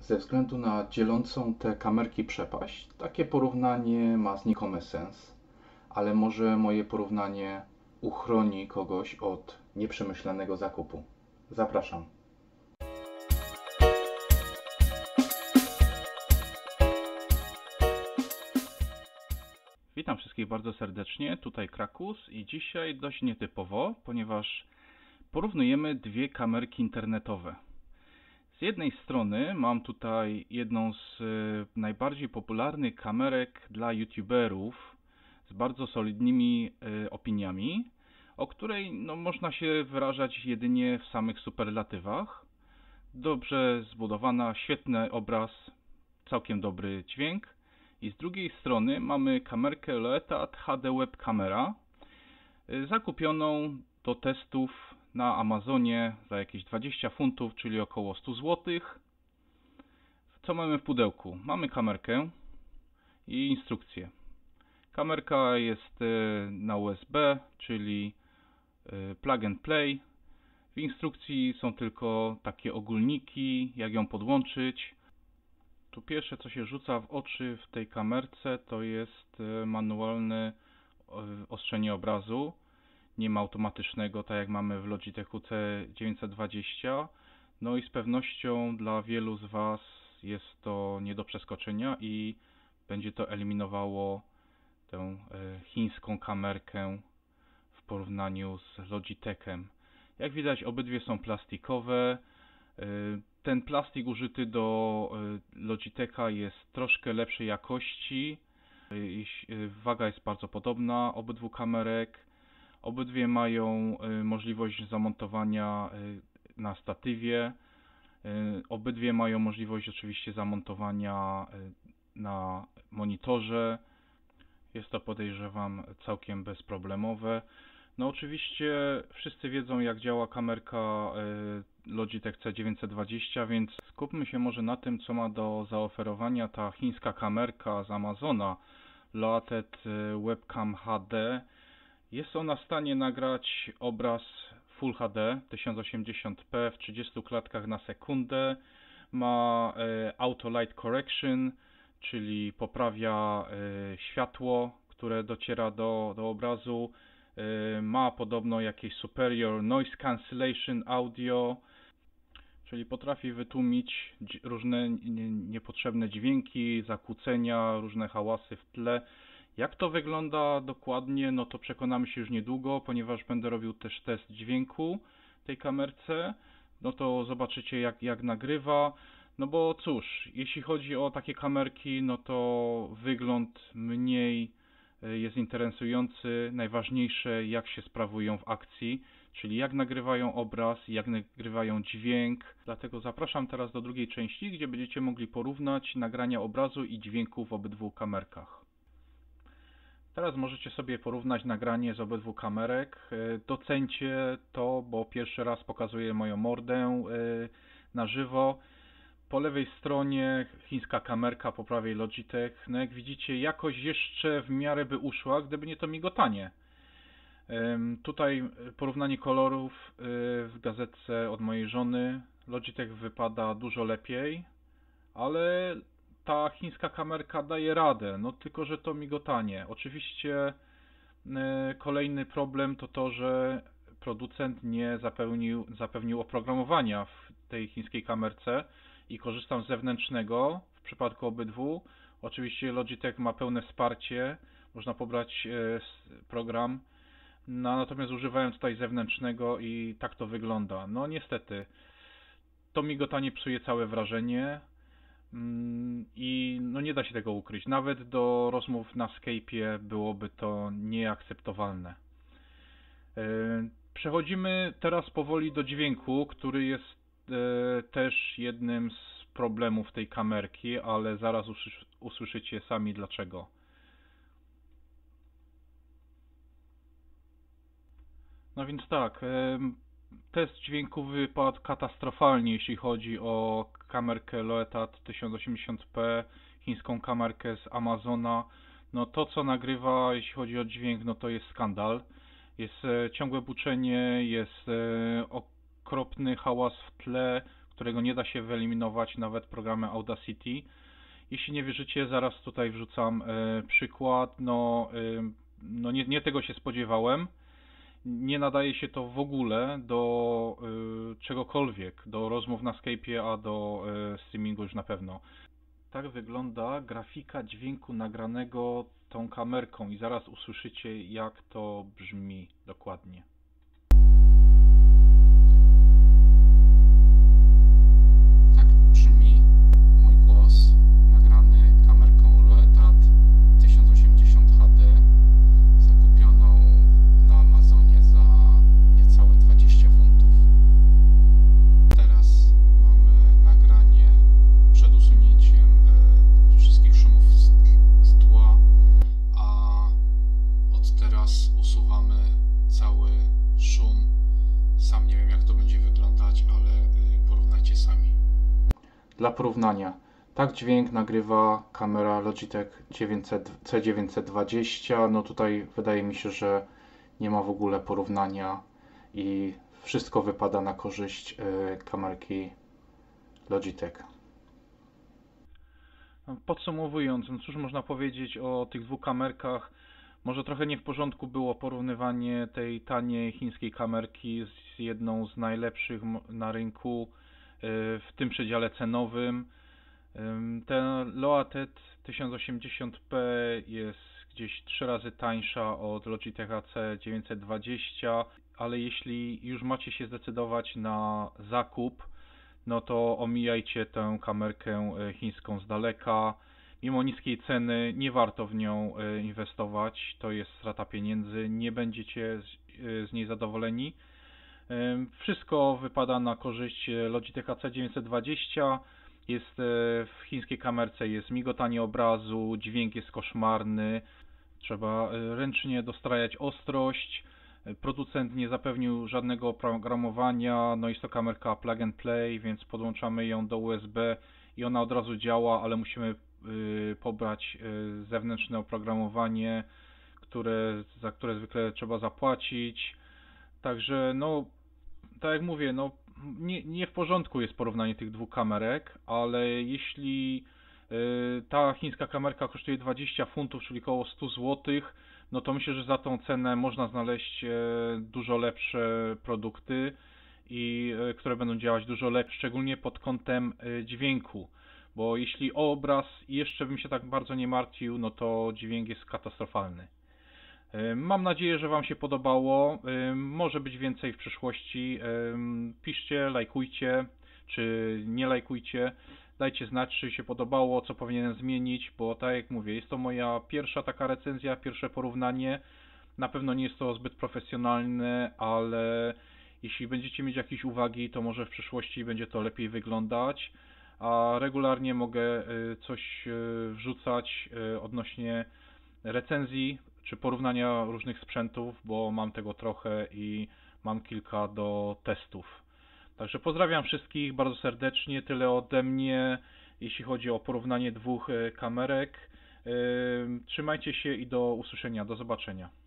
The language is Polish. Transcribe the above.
Ze względu na dzielącą te kamerki przepaść, takie porównanie ma znikomy sens, ale może moje porównanie uchroni kogoś od nieprzemyślanego zakupu. Zapraszam. Witam wszystkich bardzo serdecznie, tutaj Krakus i dzisiaj dość nietypowo, ponieważ porównujemy dwie kamerki internetowe. Z jednej strony mam tutaj jedną z najbardziej popularnych kamerek dla youtuberów z bardzo solidnymi opiniami, o której można się wyrażać jedynie w samych superlatywach. Dobrze zbudowana, świetny obraz, całkiem dobry dźwięk. I z drugiej strony mamy kamerkę Loetat HD Web Camera, zakupioną do testów na Amazonie za jakieś 20 funtów, czyli około 100 zł. Co mamy w pudełku? Mamy kamerkę i instrukcję. Kamerka jest na USB, czyli plug and play. W instrukcji są tylko takie ogólniki, jak ją podłączyć. Tu pierwsze, co się rzuca w oczy w tej kamerce, to jest manualne ostrzenie obrazu. Nie ma automatycznego, tak jak mamy w Logitechu C920. No i z pewnością dla wielu z Was jest to nie do przeskoczenia i będzie to eliminowało tę chińską kamerkę w porównaniu z Logitechem. Jak widać, obydwie są plastikowe. Ten plastik użyty do Logitecha jest troszkę lepszej jakości. Waga jest bardzo podobna obydwu kamerek. Obydwie mają możliwość zamontowania na statywie. Obydwie mają możliwość oczywiście zamontowania na monitorze. Jest to, podejrzewam, całkiem bezproblemowe. No oczywiście wszyscy wiedzą, jak działa kamerka Logitech C920, więc skupmy się może na tym, co ma do zaoferowania ta chińska kamerka z Amazona Loetat Webcam HD. Jest ona w stanie nagrać obraz Full HD 1080p w 30 klatkach na sekundę. Ma Auto Light Correction, czyli poprawia światło, które dociera do obrazu. Ma podobno jakieś Superior Noise Cancellation Audio, czyli potrafi wytłumić różne niepotrzebne dźwięki, zakłócenia, różne hałasy w tle. Jak to wygląda dokładnie, no to przekonamy się już niedługo, ponieważ będę robił też test dźwięku tej kamerce. No to zobaczycie, jak nagrywa. No bo cóż, jeśli chodzi o takie kamerki, no to wygląd mniej jest interesujący. Najważniejsze, jak się sprawują w akcji, czyli jak nagrywają obraz, jak nagrywają dźwięk. Dlatego zapraszam teraz do drugiej części, gdzie będziecie mogli porównać nagrania obrazu i dźwięku w obydwu kamerkach. Teraz możecie sobie porównać nagranie z obydwu kamerek. Doceńcie to, bo pierwszy raz pokazuję moją mordę na żywo. Po lewej stronie chińska kamerka, po prawej Logitech. No jak widzicie, jakość jeszcze w miarę by uszła, gdyby nie to migotanie. Tutaj porównanie kolorów w gazetce od mojej żony. Logitech wypada dużo lepiej, ale ta chińska kamerka daje radę, no tylko że to migotanie. Oczywiście kolejny problem to to, że producent nie zapewnił oprogramowania w tej chińskiej kamerce i korzystam z zewnętrznego w przypadku obydwu. Oczywiście Logitech ma pełne wsparcie, można pobrać program, natomiast używałem tutaj zewnętrznego i tak to wygląda. No niestety, to migotanie psuje całe wrażenie. I no nie da się tego ukryć. Nawet do rozmów na Skype'ie byłoby to nieakceptowalne. Przechodzimy teraz powoli do dźwięku, który jest też jednym z problemów tej kamerki, ale zaraz usłyszycie sami dlaczego. No więc tak, test dźwięku wypadł katastrofalnie, jeśli chodzi o kamerkę Loetat 1080p, chińską kamerkę z Amazona. No to, co nagrywa, jeśli chodzi o dźwięk, no to jest skandal. Jest ciągłe buczenie, jest okropny hałas w tle, którego nie da się wyeliminować nawet programem Audacity. Jeśli nie wierzycie, zaraz tutaj wrzucam przykład. Nie tego się spodziewałem. Nie nadaje się to w ogóle do czegokolwiek, do rozmów na Skype'ie, a do streamingu już na pewno. Tak wygląda grafika dźwięku nagranego tą kamerką i zaraz usłyszycie, jak to brzmi dokładnie. Tak brzmi mój głos nagrany kamerką Loetat 1080 HD zakupioną na Amazonie za niecałe 20 funtów. Teraz mamy nagranie przed usunięciem wszystkich szumów z tła, a od teraz usuwamy cały szum. Sam nie wiem, jak to będzie wyglądać, ale porównajcie sami. Dla porównania, tak dźwięk nagrywa kamera Logitech C920. No tutaj wydaje mi się, że nie ma w ogóle porównania i wszystko wypada na korzyść kamerki Logitech. Podsumowując, no cóż można powiedzieć o tych dwóch kamerkach. Może trochę nie w porządku było porównywanie tej taniej chińskiej kamerki z jedną z najlepszych na rynku w tym przedziale cenowym. Ten Loetat 1080p jest gdzieś 3 razy tańsza od Logitecha C920, ale jeśli już macie się zdecydować na zakup, no to omijajcie tę kamerkę chińską z daleka. Mimo niskiej ceny nie warto w nią inwestować, to jest strata pieniędzy, nie będziecie z niej zadowoleni. Wszystko wypada na korzyść Logitecha C920. Jest w chińskiej kamerce jest migotanie obrazu, dźwięk jest koszmarny, trzeba ręcznie dostrajać ostrość. Producent nie zapewnił żadnego oprogramowania, no jest to kamerka plug and play, więc podłączamy ją do USB i ona od razu działa, ale musimy pobrać zewnętrzne oprogramowanie, za które zwykle trzeba zapłacić. Także no, tak jak mówię, no nie w porządku jest porównanie tych dwóch kamerek, ale jeśli ta chińska kamerka kosztuje 20 funtów, czyli około 100 zł, no to myślę, że za tą cenę można znaleźć dużo lepsze produkty i które będą działać dużo lepiej, szczególnie pod kątem dźwięku. Bo jeśli o obraz jeszcze bym się tak bardzo nie martwił, no to dźwięk jest katastrofalny. Mam nadzieję, że Wam się podobało. Może być więcej w przyszłości. Piszcie, lajkujcie, czy nie lajkujcie. Dajcie znać, czy się podobało, co powinienem zmienić, bo tak jak mówię, jest to moja pierwsza taka recenzja, pierwsze porównanie. Na pewno nie jest to zbyt profesjonalne, ale jeśli będziecie mieć jakieś uwagi, to może w przyszłości będzie to lepiej wyglądać. A regularnie mogę coś wrzucać odnośnie recenzji czy porównania różnych sprzętów, bo mam tego trochę i mam kilka do testów. Także pozdrawiam wszystkich bardzo serdecznie, tyle ode mnie, jeśli chodzi o porównanie dwóch kamerek. Trzymajcie się i do usłyszenia, do zobaczenia.